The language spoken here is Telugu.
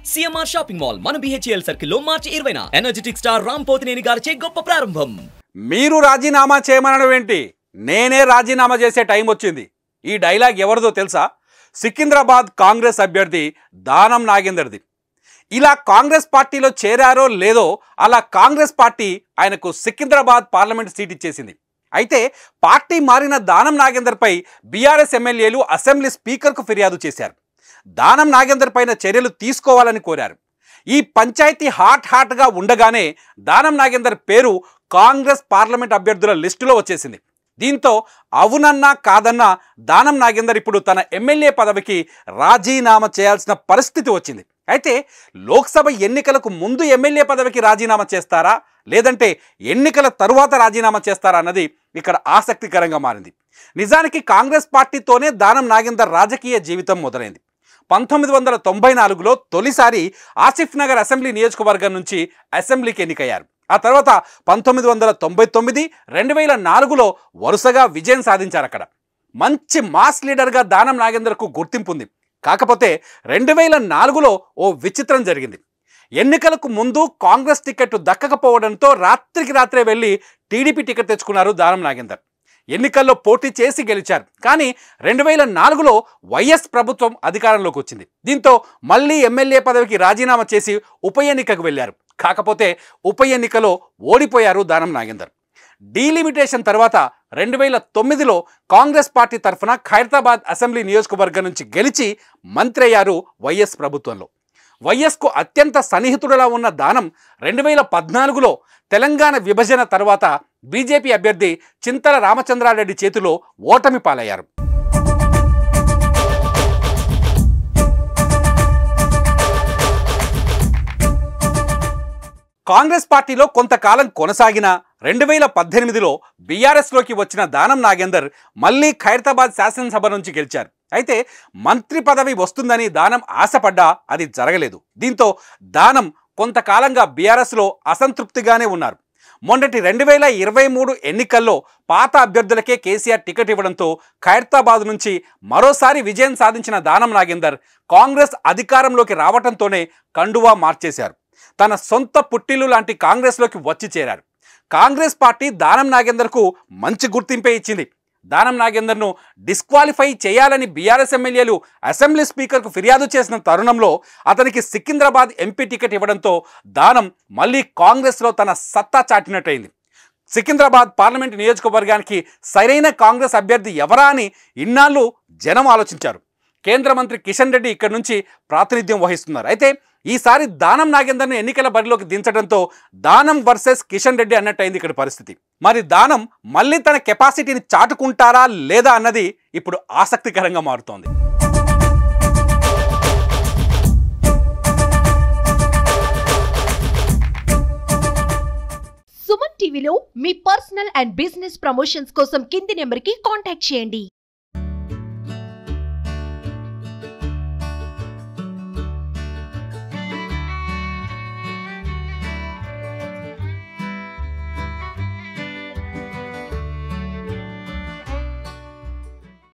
సిఎంఆర్ షాపింగ్ మాల్ మన బిహెచ్ఎల్ సర్కిల్ లో మార్చి 20న ఎనర్జెటిక్ స్టార్ రామ్ పోతినేని గారిచే గొప్ప ప్రారంభం. మీరు రాజీనామా చేయమనడం ఏంటి, నేనే రాజీనామా చేసే టైం వచ్చింది. ఈ డైలాగ్ ఎవరిదో తెలుసా? సికింద్రాబాద్ కాంగ్రెస్ అభ్యర్థి దానం నాగేందర్ది. ఇలా కాంగ్రెస్ పార్టీలో చేరారో లేదో అలా కాంగ్రెస్ పార్టీ ఆయనకు సికింద్రాబాద్ పార్లమెంట్ సీట్ ఇచ్చేసింది. అయితే పార్టీ మారిన దానం నాగేందర్పై బీఆర్ఎస్ ఎమ్మెల్యేలు అసెంబ్లీ స్పీకర్కు ఫిర్యాదు చేశారు. దానం నాగేందర్ పైన చర్యలు తీసుకోవాలని కోరారు. ఈ పంచాయతీ హాట్గా ఉండగానే దానం నాగేందర్ పేరు కాంగ్రెస్ పార్లమెంట్ అభ్యర్థుల లిస్టులో వచ్చేసింది. దీంతో అవునన్నా కాదన్నా దానం నాగేందర్ ఇప్పుడు తన ఎమ్మెల్యే పదవికి రాజీనామా చేయాల్సిన పరిస్థితి వచ్చింది. అయితే లోక్సభ ఎన్నికలకు ముందు ఎమ్మెల్యే పదవికి రాజీనామా చేస్తారా, లేదంటే ఎన్నికల తరువాత రాజీనామా చేస్తారా అన్నది ఇక్కడ ఆసక్తికరంగా మారింది. నిజానికి కాంగ్రెస్ పార్టీతోనే దానం నాగేందర్ రాజకీయ జీవితం మొదలైంది. 1994లో తొలిసారి ఆసిఫ్ నగర్ అసెంబ్లీ నియోజకవర్గం నుంచి అసెంబ్లీకి ఎన్నికయ్యారు. ఆ తర్వాత 1999, 2004లో వరుసగా విజయం సాధించారు. అక్కడ మంచి మాస్ లీడర్గా దానం నాగేందర్కు గుర్తింపు ఉంది. కాకపోతే 2004లో ఓ విచిత్రం జరిగింది. ఎన్నికలకు ముందు కాంగ్రెస్ టికెట్ దక్కకపోవడంతో రాత్రికి రాత్రే వెళ్ళి టీడీపీ టికెట్ తెచ్చుకున్నారు దానం నాగేందర్. ఎన్నికల్లో పోటీ చేసి గెలిచారు. కానీ 2004లో వైఎస్ ప్రభుత్వం అధికారంలోకి వచ్చింది. దీంతో మళ్ళీ ఎమ్మెల్యే పదవికి రాజీనామా చేసి ఉప ఎన్నికకు వెళ్ళారు. కాకపోతే ఉప ఎన్నికలో ఓడిపోయారు దానం నాగేందర్. డీలిమిటేషన్ తర్వాత 2009లో కాంగ్రెస్ పార్టీ తరఫున ఖైరతాబాద్ అసెంబ్లీ నియోజకవర్గం నుంచి గెలిచి మంత్రి అయ్యారు వైఎస్ ప్రభుత్వంలో. వైఎస్కు అత్యంత సన్నిహితుడులా ఉన్న దానం 2014లో తెలంగాణ విభజన తర్వాత బీజేపీ అభ్యర్థి చింతల రామచంద్రారెడ్డి చేతిలో ఓటమి పాలయ్యారు. కాంగ్రెస్ పార్టీలో కొంతకాలం కొనసాగిన 2018లో బీఆర్ఎస్లోకి వచ్చిన దానం నాగేందర్ మళ్ళీ ఖైరతాబాద్ శాసనసభ నుంచి గెలిచారు. అయితే మంత్రి పదవి వస్తుందని దానం ఆశపడ్డా అది జరగలేదు. దీంతో దానం కొంతకాలంగా బీఆర్ఎస్లో అసంతృప్తిగానే ఉన్నారు. మొన్నటి 2023 ఎన్నికల్లో పాత అభ్యర్థులకే కేసీఆర్ టికెట్ ఇవ్వడంతో ఖైరతాబాద్ నుంచి మరోసారి విజయం సాధించిన దానం నాగేందర్ కాంగ్రెస్ అధికారంలోకి రావడంతోనే కండువా మార్చేశారు. తన సొంత పుట్టిల్లు లాంటి కాంగ్రెస్లోకి వచ్చి చేరారు. కాంగ్రెస్ పార్టీ దానం నాగేందర్కు మంచి గుర్తింపే ఇచ్చింది. దానం నాగేందర్ను డిస్క్వాలిఫై చేయాలని బీఆర్ఎస్ ఎమ్మెల్యేలు అసెంబ్లీ స్పీకర్కు ఫిర్యాదు చేసిన తరుణంలో అతనికి సికింద్రాబాద్ ఎంపీ టికెట్ ఇవ్వడంతో దానం మళ్ళీ కాంగ్రెస్లో తన సత్తా చాటినట్టయింది. సికింద్రాబాద్ పార్లమెంట్ నియోజకవర్గానికి సరైన కాంగ్రెస్ అభ్యర్థి ఎవరా అని ఇన్నాళ్ళు జనం ఆలోచించారు. కేంద్ర మంత్రి కిషన్ రెడ్డి ఇక్కడి నుంచి ప్రాతినిధ్యం వహిస్తున్నారు. అయితే ఈసారి దానం నాగేందర్ను ఎన్నికల బరిలోకి దించడంతో దానం వర్సెస్ కిషన్ రెడ్డి అన్నట్టయింది ఇక్కడ పరిస్థితి. మరి దానం మళ్ళీ తన కెపాసిటీని చాటుకుంటారా లేదా అన్నది ఇప్పుడు ఆసక్తికరంగా మారుతోంది. సుమన్ టీవీలో మీ పర్సనల్ అండ్ బిజినెస్ ప్రమోషన్స్ కోసం కింది నెంబర్కి కాంటాక్ట్ చేయండి.